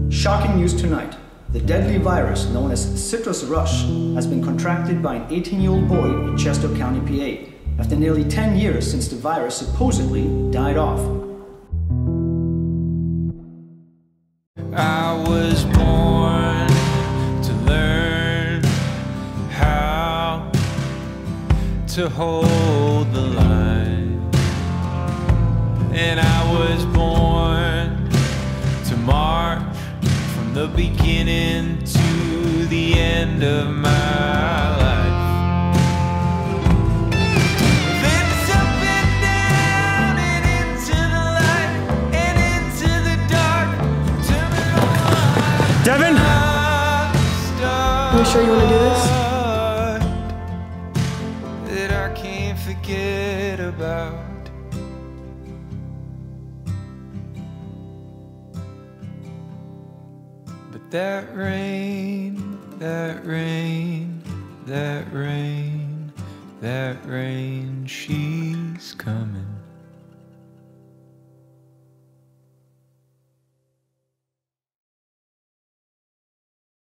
Shocking news tonight. The deadly virus known as citrus rush has been contracted by an 18-year-old boy in Chester County, PA, after nearly 10 years since the virus supposedly died off. I was born to learn how to hold the line, and I was born to march from the beginning to the end of my life. Lips up and down and into the light and into the dark. Devon? Are you sure you want to do this? That I can't forget about. But that rain, that rain, that rain, that rain, she's coming.